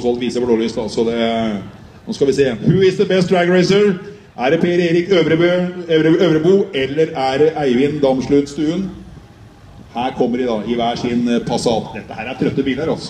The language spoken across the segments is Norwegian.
Osvald viser blålys da, så det... Nå skal vi se. Who is the best drag racer? Er det Per Erik Øvrebo, eller er det Eivind Damslund Stuen? Her kommer de da, i hver sin Passat. Dette her er trøtte biler, altså.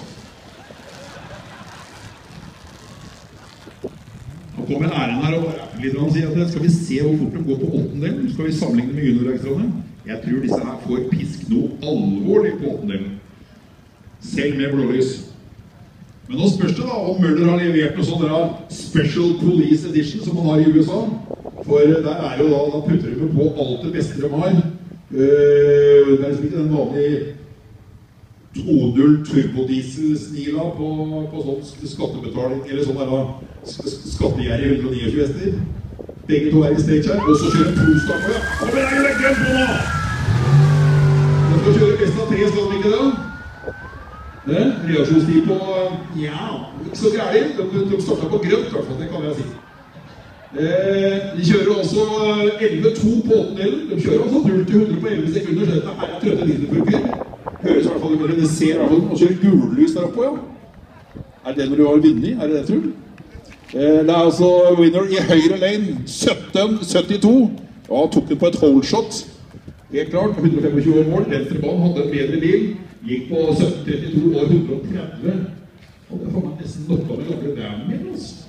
Nå kommer æren her og bare litt og sier at skal vi se hvor fort de går på åttendelen? Skal vi sammenligne med juniorrekstrene? Jeg tror disse her får pisk noe alvorlig på åttendelen. Selv med blålys. Men nå spørs det da om Møller har levert noe sånn der Special Police Edition som man har i USA. For der er jo da putter de på alt det beste de har. Det er liksom ikke den vanlige 2.0 turbodiesel-snila på sånn skattebetaling, eller sånn der da skattegjerrig 129 hester. Begge to er i stage her, og så kjører en pro-start på, ja. Og det er jo legge på nå! Den skal kjøre best av 3 slag, ikke det? Reaksjonstid på, ja, ikke så gærlig. De startet på grønt, i hvert fall, det kan jeg si. De kjører også 11-2 på åttendelen. De kjører altså 0-100 på 11 sekunder, så dette her er trøtte dieselfulker. Høres i hvert fall ut, det ser i hvert fall, og kjører gullys der oppe, ja. Er det når du har vunnet? Er det tror du? Det er altså winner i høyre lane, 17-72. Ja, tok den på et holeshot. Helt klart, 125 år mål. Venstre banen hadde en bedre bil. Gikk på 17-32 og 130. Og det får man nesten nok av med gamle damer, altså.